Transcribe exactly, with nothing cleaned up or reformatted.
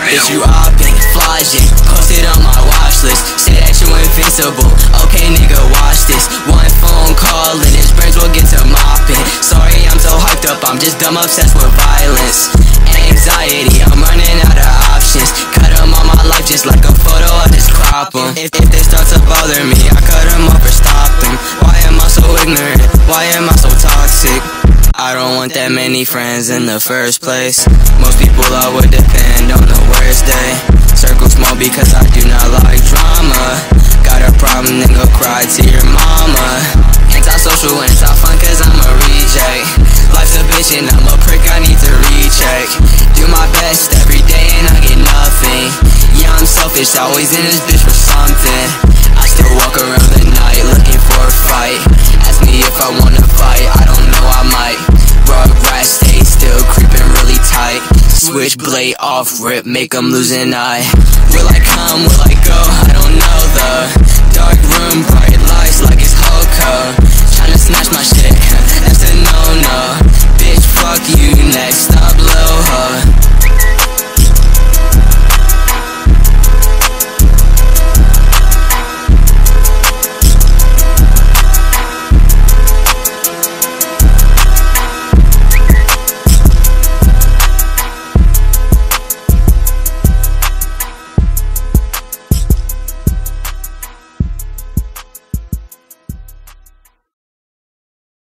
Bitch, you oppin', flogging, posted on my watch list. Say that you invincible, okay nigga, watch this. One phone call and his brains will get to mopping. Sorry I'm so hyped up, I'm just dumb obsessed with violence. Anxiety, I'm running out of options. Cut them all my life just like a photo, I just crop them. If, if they start to bother me, I cut them off or stop them. Why am I so ignorant? Why am I so toxic? I don't want that many friends in the first place. Most people I would depend on the worst day. Circle small because I do not like drama. Got a problem, then go cry to your mama. Antisocial, anti-fun cause I'm a reject. Life's a bitch and I'm a prick, I need to recheck. Do my best every day and I get nothing. Yeah, I'm selfish, always in this bitch for something. I still walk around the night looking for a fight. Ask me if I wanna fight, I don't know, I might. Rugrats stay still, creeping really tight. Switchblade off rip, make them lose an eye. Will I come, will I go, I don't know the dark room, bright lights like it's Hoko. Tryna snatch my shit, that's a no-no. Bitch, fuck you, next up